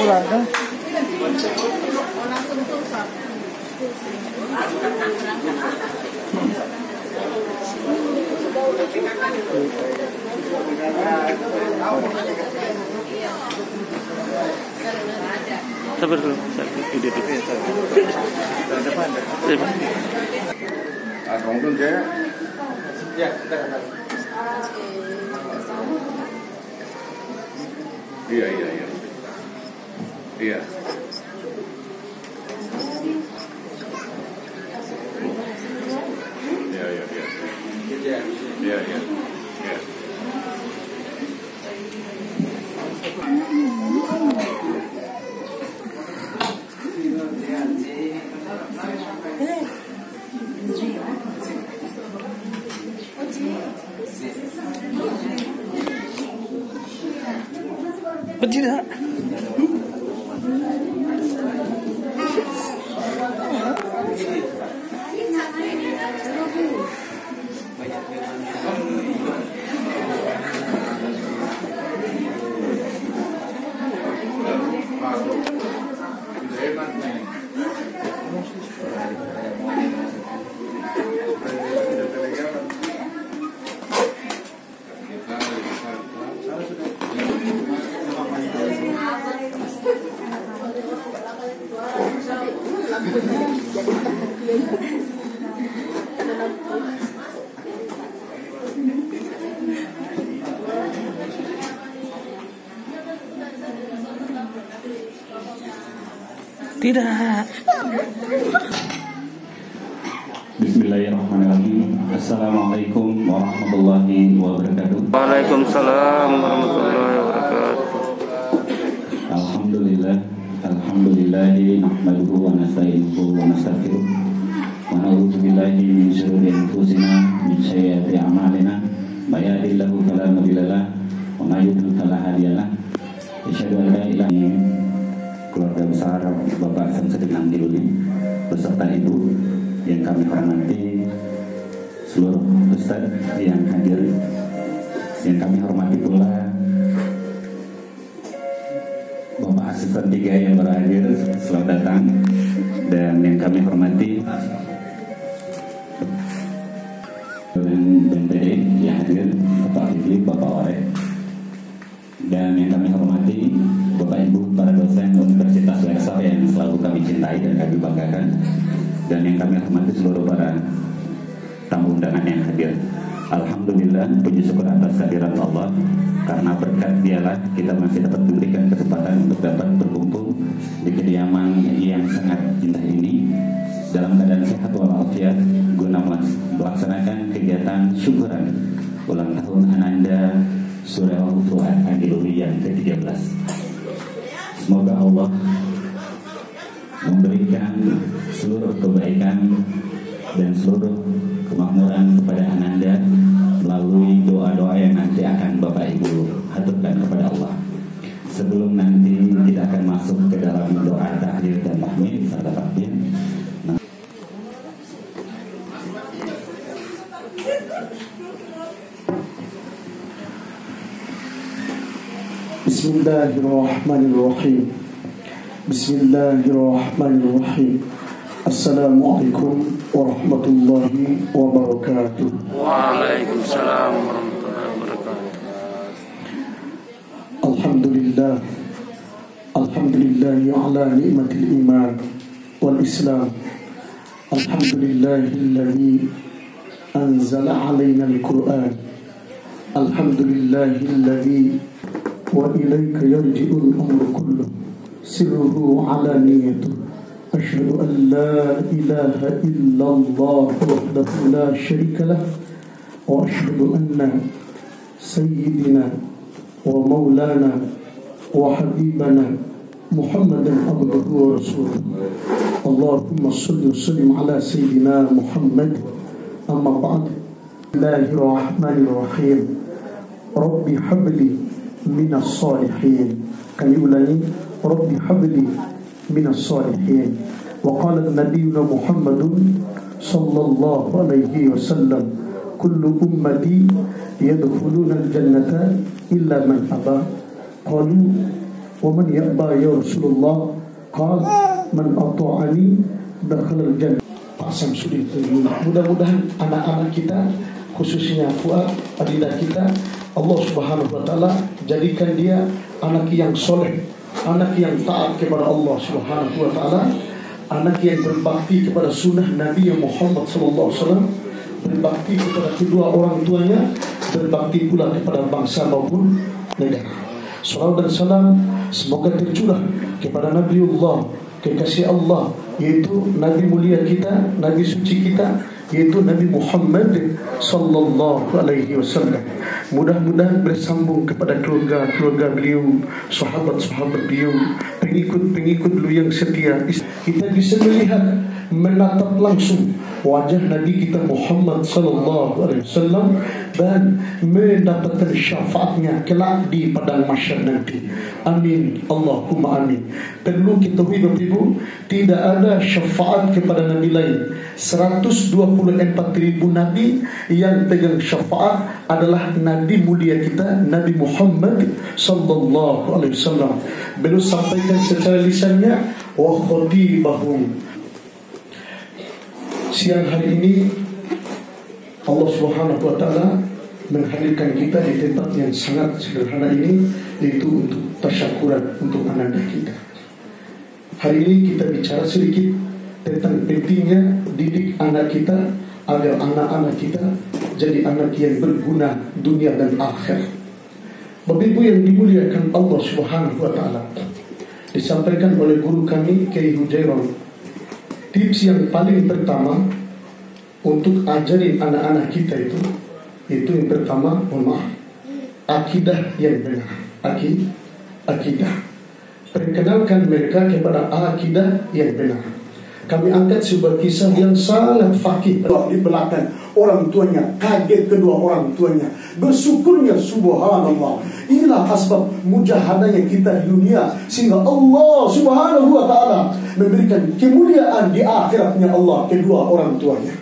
pulang kan? Sabar dulu, video dulu ya. Depan. Rongdon saya. Ya, Iya. Iya. Tidak. Tidak. Bismillahirrahmanirrahim. Assalamualaikum warahmatullahi wabarakatuh. Waalaikumsalam warahmatullahi wabarakatuh. Alhamdulillahi nahmaduhu wa nasta'inuhu wa nastaghfiruh wa na'udzu billahi min shururi anfusina min sayyiati a'malina may yahdihillahu fala mudilla lahu wa may yudlil fala hadiya lahu. Asyhadu an la ilaha illallah. Keluarga besar Bapak Samsudin Angiluni beserta Ibu yang kami hormati, seluruh ustaz yang hadir, yang kami hormati pula Bapak Asisten 3 yang berhadir, selamat datang. Dan yang kami hormati BNPB yang hadir, Bapak Fikri, Bapak Orek. Dan yang kami hormati Bapak Ibu para dosen Universitas Leksor yang selalu kami cintai dan kami banggakan. Dan yang kami hormati seluruh para tamu undangan yang hadir. Alhamdulillah, puji syukur atas kehadiran Allah. Karena berkat dialah kita masih dapat diberikan kesempatan untuk dapat berkumpul di kediaman yang sangat indah ini dalam keadaan sehat walafiat guna melaksanakan kegiatan syukuran ulang tahun Ananda Surya Fuad Angiluni yang ke-13. Semoga Allah memberikan seluruh kebaikan dan seluruh kemakmuran kepada Ananda melalui doa-doa yang nanti akan Bapak Ibu haturkan kepada Allah. Sebelum nanti kita akan masuk ke dalam doa tahlil dan tahmid serta takbir. Bismillahirrahmanirrahim. Bismillahirrahmanirrahim. Assalamualaikum warahmatullahi wabarakatuh. Waalaikumsalam warahmatullahi wabarakatuh. Alhamdulillah. Alhamdulillah ala ni'matil iman wal islam. Alhamdulillahilladzi anzala alaina al-Qur'an. Alhamdulillahilladzi wa ilaika yarji'ul amru kulluh sirruhu alaniyatuh. Asyhadu an la ilaha illallah wahdahu la syarika lah wa asyhadu anna sayyidina wa maulana wa habibana Muhammadan abduhu wa rasuluh. Allahumma salli wa sallim ala sayyidina Muhammad. Amma ba'd. Bismillahirrahmanirrahim. Rabbi habli minas salihin. Kami ulangi, Rabbi habli minas salihin. Wa qala nabiyuna Muhammadun sallallahu alaihi wasallam, kullu ummati yadkhuluna al-jannata illa man aba. Qalu wa man ya'ba ya Rasulullah? Qala man ata'ani dakhala al-jannah. Pak Samsudin Tribun. Mudah-mudahan anak-anak kita, khususnya Fuad, Adinda kita, Allah Subhanahu wa taala jadikan dia anak yang soleh, anak yang taat kepada Allah Subhanahu wa taala, anak yang berbakti kepada sunnah Nabi Muhammad sallallahu alaihi wasallam, berbakti kepada kedua orang tuanya, berbakti pula kepada bangsa maupun negara. Salawat dan salam semoga tercurah kepada Nabiullah, kekasih Allah, yaitu Nabi mulia kita, Nabi suci kita, yaitu Nabi Muhammad sallallahu alaihi wasallam. Mudah-mudahan bersambung kepada keluarga beliau, sahabat-sahabat beliau, pengikut-pengikut beliau yang setia. Kita bisa melihat, menatap langsung wajah Nabi kita Muhammad sallallahu alaihi wasallam dan mendapatkan syafaatnya kelak di padang mahsyar nanti. Amin, Allahumma amin. Perlu kita ketahui Bapak Ibu, tidak ada syafaat kepada Nabi lain. 124.000 Nabi yang pegang syafaat adalah Nabi mulia kita, Nabi Muhammad sallallahu alaihi wasallam. Beliau sampaikan secara lisannya, wa khatibahum. Siang hari ini Allah Subhanahu wa taala menghadirkan kita di tempat yang sangat sederhana ini, yaitu untuk tasyakuran untuk anak kita. Hari ini kita bicara sedikit tentang pentingnya didik anak kita agar anak-anak kita jadi anak yang berguna dunia dan akhirat. Bapak Ibu yang dimuliakan Allah Subhanahu wa taala, disampaikan oleh guru kami Kiai Hujairon, tips yang paling pertama untuk ajarin anak-anak kita itu yang pertama, mohon maaf, akidah yang benar. Akidah. Perkenalkan mereka kepada akidah yang benar. Kami angkat sebuah kisah yang sangat fakih. Di belakang orang tuanya, kaget kedua orang tuanya, bersyukurnya subhanallah. Inilah asbab mujahadahnya kita di dunia, sehingga Allah Subhanahu wa taala memberikan kemuliaan di akhiratnya Allah kedua orang tuanya.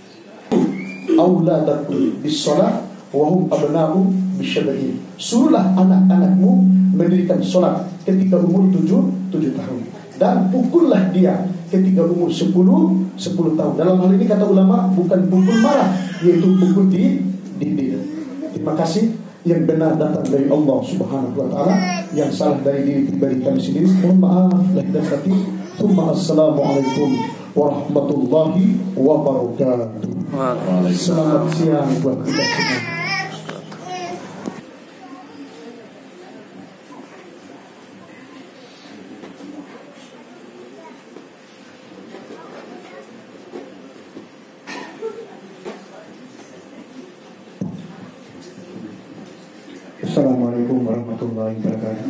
Auladakum bis-shalah wa hum abna'u bisyab'in. Suruhlah anak-anakmu mendirikan salat ketika umur 7 tahun, dan pukullah dia ketika umur 10 tahun. Dalam hal ini kata ulama bukan pukul marah, yaitu pukul di dinding. Terima kasih. Yang benar datang dari Allah Subhanahu wa taala, yang salah dari diri pribadi kami sendiri. Mohon maaf lahir dan batin. Assalamualaikum warahmatullahi wabarakatuh. Selamat siang buat kita semua. Assalamualaikum warahmatullahi wabarakatuh.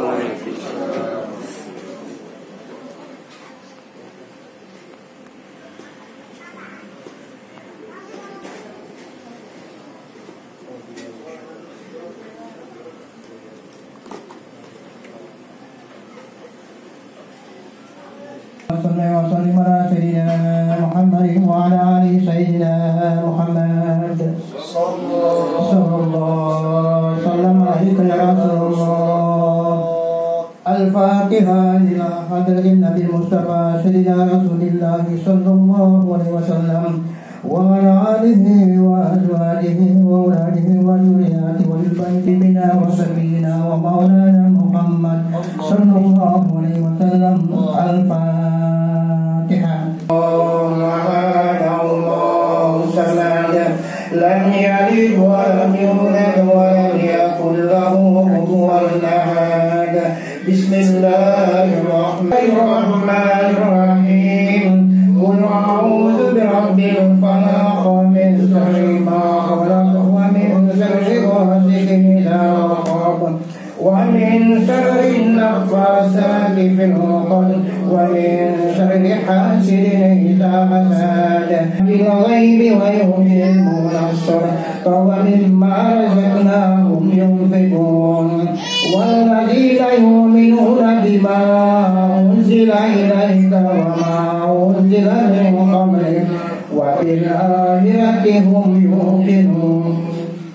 وسلم على سيدنا محمد وعلى آله سيدنا محمد صلى الله وسلم عليك يا رسول الله. الفاتحة إلى حضرة النبي المصطفى سيدنا رسول الله صلى الله عليه وسلم وعلى آله وأزواجه وأولاده وذرياته والبيت بنا وسبينا ومولانا محمد صلى الله عليه وسلم. الفاتحة. الله صمد لم يلد ولم يولد ولم يكن له كفوا أحد. بسم الله الرحمن الرحيم. قل أعوذ برب الفلق من شر ما خلق ومن شر غاسق إذا وقب ومن شر النفاثات في العقد ومن شر حاسد إذا حسد. بالغيب ويقيمون الصلاة ومما رزقناهم ينفقون. والذين يؤمنون بما أنزل إليك وما أنزل من قبلك وبالآخرة هم يوقنون.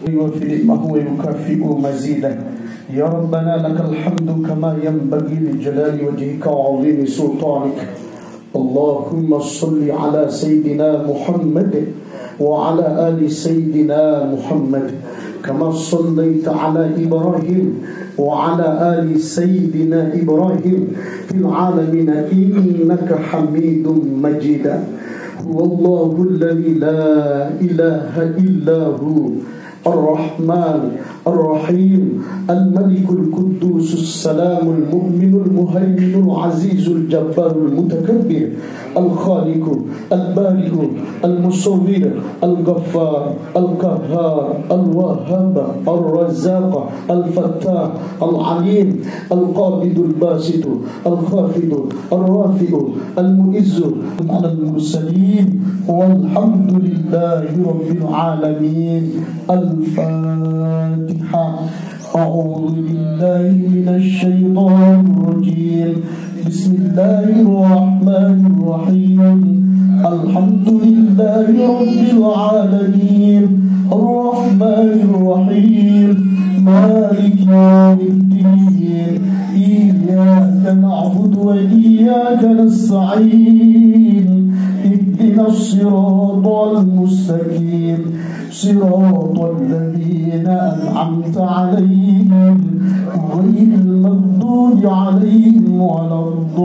وفي نعمه ويكافئ مزيدا. يا ربنا لك الحمد كما ينبغي لجلال وجهك وعظيم سلطانك. اللهم صل على سيدنا محمد وعلى آل سيدنا محمد كما صليت على إبراهيم وعلى آل سيدنا إبراهيم في العالمين إنك حميد مجيد. هو الله الذي لا إله إلا هو الرحمن الرحيم الملك القدوس السلام المؤمن المهيمن العزيز الجبار المتكبر الخالق البارئ المصور الغفار القهار الوهاب الرزاق الفتاح العليم القابض الباسط الخافض الرافع المعز على المرسلين والحمد لله رب العالمين. الفاتحة. أعوذ بالله من الشيطان الرجيم. بسم الله الرحمن الرحيم. الحمد لله رب العالمين الرحمن الرحيم مالك يوم الدين. إياك نعبد وإياك نستعين. اهدنا الصراط المستقيم صراط الذين أنعمت عليهم غير المغضوب عليهم ولا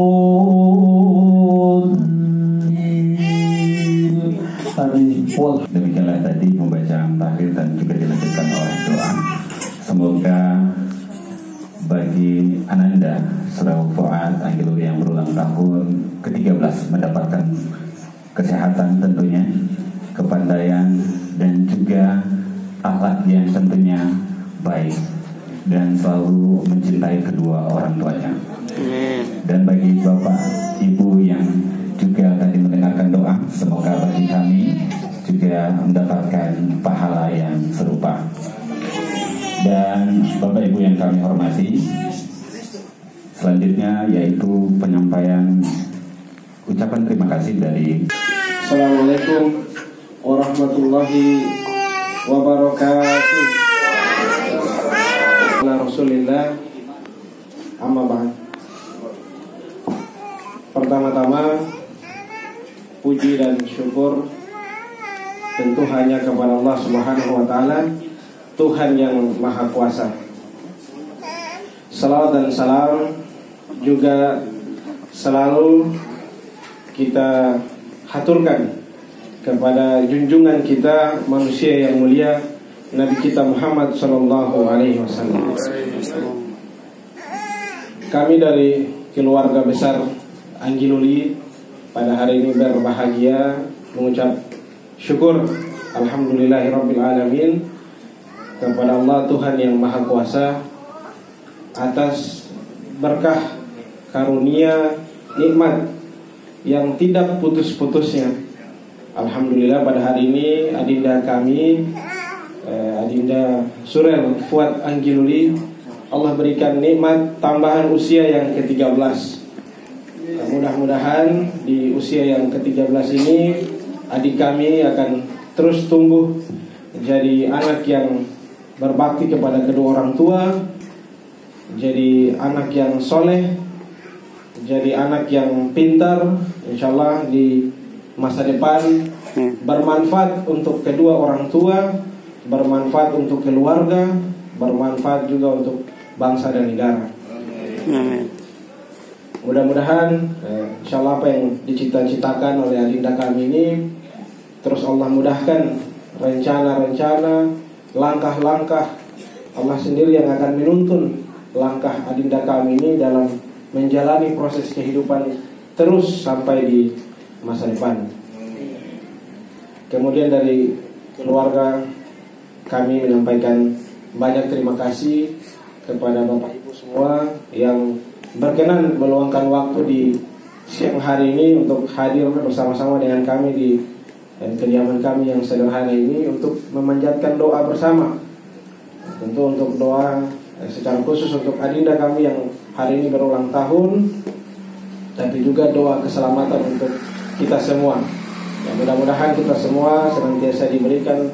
الضالين. آمين. Demikianlah tadi pembacaan tahlil dan juga dilanjutkan oleh doa. Semoga bagi Ananda Saudara Fuad Anggiluri yang berulang tahun ke-13 mendapatkan kesehatan tentunya, kepandaian dan juga akhlak yang tentunya baik dan selalu mencintai kedua orang tuanya. Dan bagi Bapak Ibu yang juga tadi mendengarkan doa, semoga bagi kami juga mendapatkan pahala yang serupa. Dan Bapak Ibu yang kami hormati, selanjutnya yaitu penyampaian ucapan terima kasih dari Assalamualaikum warahmatullahi wabarakatuh. Rasulillah amma ba'd. Pertama-tama puji dan syukur tentu hanya kepada Allah Subhanahu wa taala, Tuhan yang Maha Kuasa. Salawat dan salam juga selalu kita haturkan kepada junjungan kita, manusia yang mulia, Nabi kita Muhammad sallallahu alaihi wasallam. Kami dari keluarga besar Anggiluri pada hari ini berbahagia mengucap syukur alhamdulillahirabbil alamin kepada Allah Tuhan yang Maha Kuasa atas berkah karunia nikmat yang tidak putus-putusnya. Alhamdulillah pada hari ini adinda kami, Adinda Surel Fuad Anggiluri, Allah berikan nikmat tambahan usia yang ke-13. Mudah-mudahan di usia yang ke-13 ini adik kami akan terus tumbuh menjadi anak yang berbakti kepada kedua orang tua, jadi anak yang soleh, jadi anak yang pintar, insyaallah di masa depan bermanfaat untuk kedua orang tua, bermanfaat untuk keluarga, bermanfaat juga untuk bangsa dan negara. Amin. Mudah-mudahan insyaallah apa yang dicita-citakan oleh adinda kami ini terus Allah mudahkan rencana-rencana, langkah-langkah. Allah sendiri yang akan menuntun langkah adinda kami ini dalam menjalani proses kehidupan terus sampai di masa depan. Kemudian dari keluarga kami menyampaikan banyak terima kasih kepada Bapak Ibu semua yang berkenan meluangkan waktu di siang hari ini untuk hadir bersama-sama dengan kami di kediaman kami yang sederhana ini untuk memanjatkan doa bersama. Tentu untuk doa secara khusus untuk adinda kami yang hari ini berulang tahun, tapi juga doa keselamatan untuk kita semua. Ya, mudah-mudahan kita semua senantiasa diberikan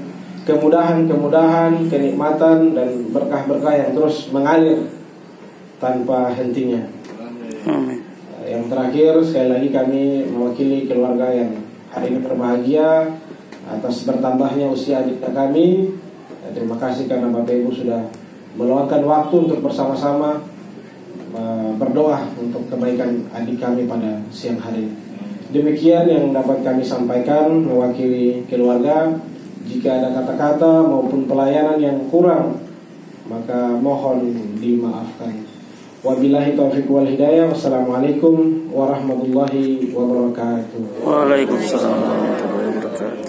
kemudahan, kenikmatan dan berkah-berkah yang terus mengalir tanpa hentinya. Amin. Yang terakhir, sekali lagi kami mewakili keluarga yang hari ini berbahagia atas bertambahnya usia adik kami. Terima kasih karena Bapak Ibu sudah meluangkan waktu untuk bersama-sama berdoa untuk kebaikan adik kami pada siang hari ini. Demikian yang dapat kami sampaikan mewakili keluarga. Jika ada kata-kata maupun pelayanan yang kurang, maka mohon dimaafkan. Wabillahi taufiq wal hidayah. Wassalamualaikum warahmatullahi wabarakatuh. Waalaikumsalam warahmatullahi wabarakatuh.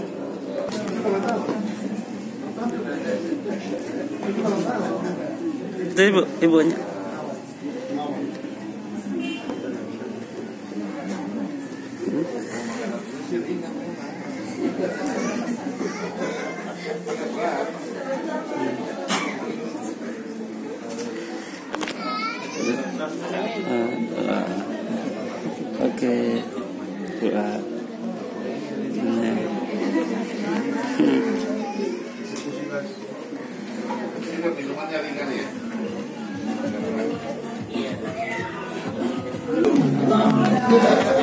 Itu ibunya. Oke, doa. Kita